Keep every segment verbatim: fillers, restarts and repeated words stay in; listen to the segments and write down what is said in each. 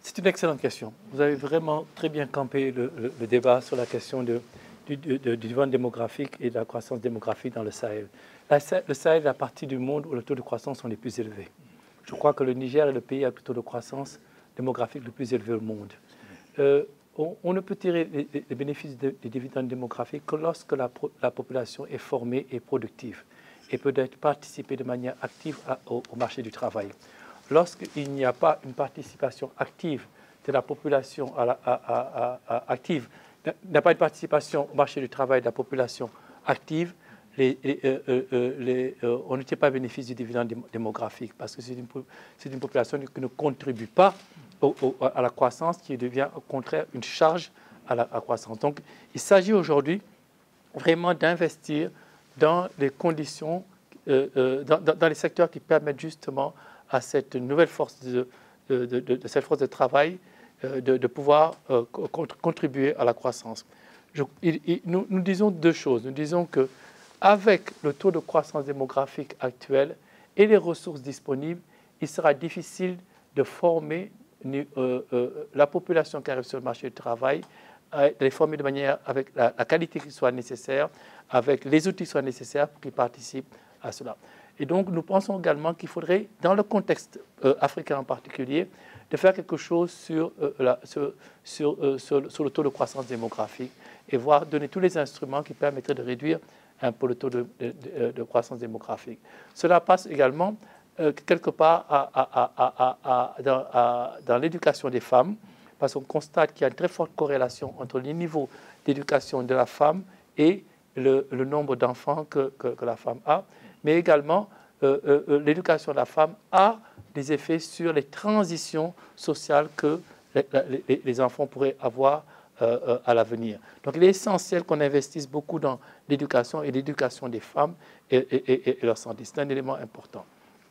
C'est une excellente question. Vous avez vraiment très bien campé le, le, le débat sur la question de, du, du, du développement démographique et de la croissance démographique dans le Sahel. La, le Sahel est la partie du monde où le taux de croissance sont les plus élevés. Je crois que le Niger est le pays avec le taux de croissance démographique le plus élevé au monde. Euh, on, on ne peut tirer les, les bénéfices des de dividendes démographiques que lorsque la, la population est formée et productive et peut être participer de manière active à, au, au marché du travail. Lorsqu'il n'y a pas une participation active de la population à la, à, à, à, à, active, il n'y a pas une participation au marché du travail de la population active, les, les, euh, euh, les, euh, on ne tient pas bénéfice du dividende démographique parce que c'est une, c'est une population qui ne contribue pas au, au, à la croissance, qui devient au contraire une charge à la à croissance. Donc, il s'agit aujourd'hui vraiment d'investir dans les conditions, euh, euh, dans, dans les secteurs qui permettent justement à cette nouvelle force de, de, de, de cette force de travail euh, de, de pouvoir euh, contribuer à la croissance. Je, il, il, nous, nous disons deux choses. Nous disons qu'avec le taux de croissance démographique actuel et les ressources disponibles, il sera difficile de former euh, euh, la population qui arrive sur le marché du travail, de les former de manière avec la, la qualité qui soit nécessaire, avec les outils qui soient nécessaires pour qu'ils participent à cela. Et donc, nous pensons également qu'il faudrait, dans le contexte euh, africain en particulier, de faire quelque chose sur, euh, la, sur, sur, euh, sur, sur le taux de croissance démographique et voir donner tous les instruments qui permettraient de réduire un peu le taux de, de, de, de croissance démographique. Cela passe également euh, quelque part à, à, à, à, à, dans, à, dans l'éducation des femmes, parce qu'on constate qu'il y a une très forte corrélation entre les niveaux d'éducation de la femme et le, le nombre d'enfants que, que, que la femme a. Mais également, euh, euh, l'éducation de la femme a des effets sur les transitions sociales que les, les, les enfants pourraient avoir euh, euh, à l'avenir. Donc, il est essentiel qu'on investisse beaucoup dans l'éducation et l'éducation des femmes et, et, et, et leur santé. C'est un élément important.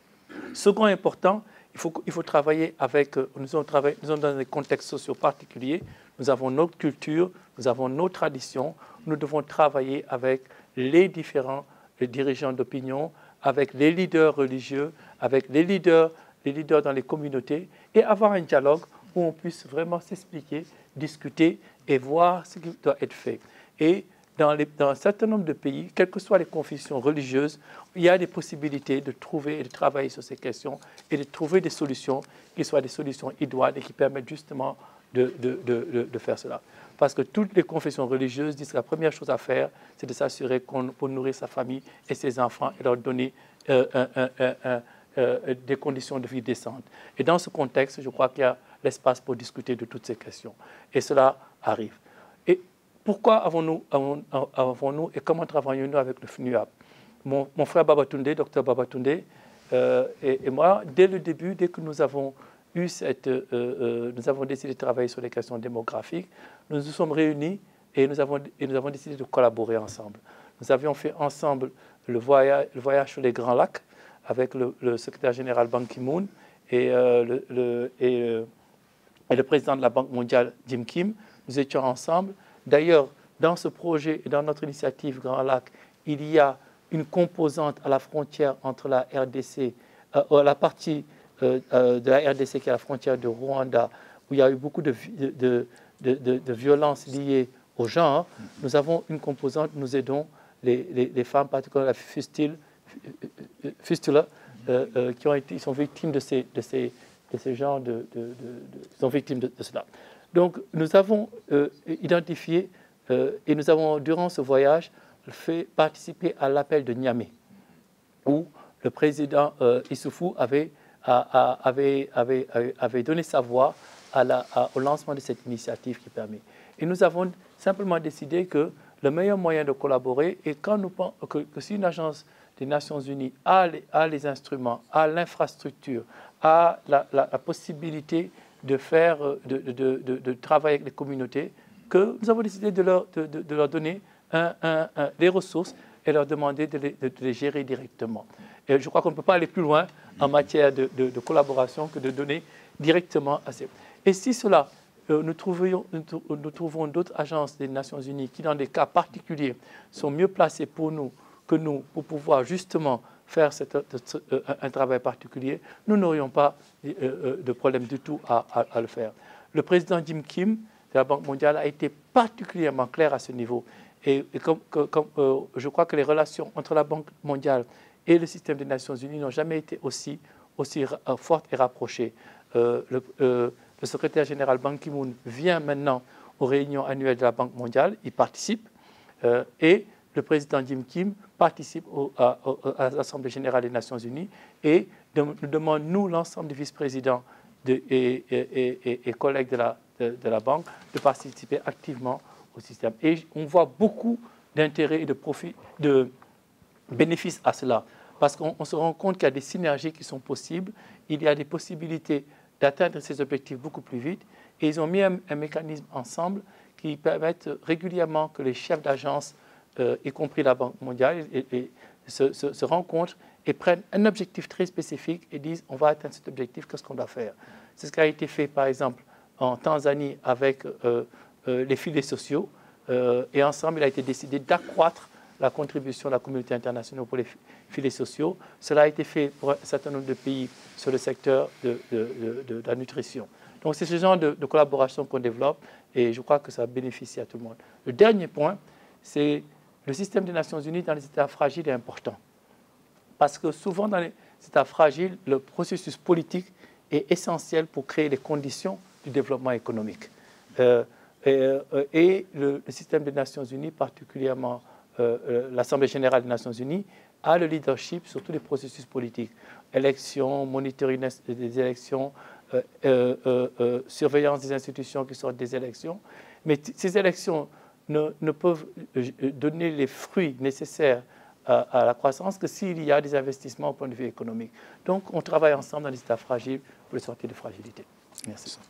Second important, il faut, il faut travailler avec... Nous sommes, travaillé, nous sommes dans des contextes sociaux particuliers. Nous avons notre culture, nous avons nos traditions. Nous devons travailler avec les différents les dirigeants d'opinion, avec les leaders religieux, avec les leaders, les leaders dans les communautés, et avoir un dialogue où on puisse vraiment s'expliquer, discuter et voir ce qui doit être fait. Et dans, les, dans un certain nombre de pays, quelles que soient les confessions religieuses, il y a des possibilités de trouver et de travailler sur ces questions et de trouver des solutions qui soient des solutions idoines et qui permettent justement de, de, de, de faire cela. Parce que toutes les confessions religieuses disent que la première chose à faire, c'est de s'assurer qu'on peut nourrir sa famille et ses enfants et leur donner euh, un, un, un, un, euh, des conditions de vie décentes. Et dans ce contexte, je crois qu'il y a l'espace pour discuter de toutes ces questions. Et cela arrive. Et pourquoi avons-nous avons, avons-nous et comment travaillons-nous avec le F N U A P? Mon, mon frère Babatunde, docteur Babatunde, euh, et, et moi, dès le début, dès que nous avons eu cette, euh, euh, nous avons décidé de travailler sur les questions démographiques, nous nous sommes réunis et nous avons, et nous avons décidé de collaborer ensemble. Nous avions fait ensemble le voyage, le voyage sur les Grands Lacs avec le, le secrétaire général Ban Ki-moon et, euh, le, le, et, euh, et le président de la Banque mondiale, Jim Kim. Nous étions ensemble. D'ailleurs, dans ce projet et dans notre initiative Grands Lacs, il y a une composante à la frontière entre la R D C, euh, la partie euh, euh, de la R D C qui est à la frontière de Rwanda, où il y a eu beaucoup de, de, de, de, de violences liées au genre. Nous avons une composante, nous aidons les, les, les femmes, particulièrement la fistule, fistula, euh, euh, qui ont été, ils sont victimes de ces, de ces, de ces genres de, de, de, de, ils sont victimes de, de cela. Donc, nous avons euh, identifié euh, et nous avons, durant ce voyage, fait participer à l'appel de Niamey, où le président euh, Issoufou avait, a, a, avait, avait, avait donné sa voix à la, à, au lancement de cette initiative qui permet. Et nous avons simplement décidé que le meilleur moyen de collaborer est quand nous pensons que, que si une agence des Nations Unies a les, a les instruments, a l'infrastructure, a la, la, la possibilité de faire, de, de, de, de travailler avec les communautés, que nous avons décidé de leur, de, de, de leur donner un, un, un, des ressources et leur demander de les, de, de les gérer directement. Et je crois qu'on ne peut pas aller plus loin en matière de, de, de collaboration que de donner directement à ces... Et si cela, euh, nous, trouvions, nous, nous trouvons d'autres agences des Nations Unies qui, dans des cas particuliers, sont mieux placées pour nous que nous, pour pouvoir justement faire cette, euh, un travail particulier, nous n'aurions pas euh, de problème du tout à, à, à le faire. Le président Jim Kim de la Banque mondiale a été particulièrement clair à ce niveau. Et, et comme, comme, euh, je crois que les relations entre la Banque mondiale et le système des Nations Unies n'ont jamais été aussi, aussi euh, fortes et rapprochées. Euh, le, euh, le secrétaire général Ban Ki-moon vient maintenant aux réunions annuelles de la Banque mondiale, il participe, euh, et le président Jim Kim participe au, à, à l'Assemblée générale des Nations Unies et de, nous demande, nous, l'ensemble des vice-présidents et, et, et, et collègues de la, de, de la Banque, de participer activement au système. Et on voit beaucoup d'intérêt et de profit, de bénéfices à cela, parce qu'on se rend compte qu'il y a des synergies qui sont possibles, il y a des possibilités d'atteindre ces objectifs beaucoup plus vite, et ils ont mis un, un mécanisme ensemble qui permettent régulièrement que les chefs d'agence, euh, y compris la Banque mondiale, et, et, se, se, se rencontrent et prennent un objectif très spécifique et disent on va atteindre cet objectif, qu'est-ce qu'on doit faire. C'est ce qui a été fait par exemple en Tanzanie avec euh, euh, les filets sociaux, euh, et ensemble il a été décidé d'accroître la contribution de la communauté internationale pour les filets sociaux. Cela a été fait pour un certain nombre de pays sur le secteur de, de, de, de la nutrition. Donc c'est ce genre de, de collaboration qu'on développe et je crois que ça bénéficie à tout le monde. Le dernier point, c'est le système des Nations Unies dans les États fragiles est important. Parce que souvent dans les États fragiles, le processus politique est essentiel pour créer les conditions du développement économique. Euh, et euh, et le, le système des Nations Unies, particulièrement euh, l'Assemblée générale des Nations Unies, a le leadership sur tous les processus politiques. Élections, monitoring des élections, euh, euh, euh, euh, surveillance des institutions qui sortent des élections. Mais ces élections ne, ne peuvent donner les fruits nécessaires à, à la croissance que s'il y a des investissements au point de vue économique. Donc, on travaille ensemble dans les États fragiles pour les sortir de fragilité. Merci.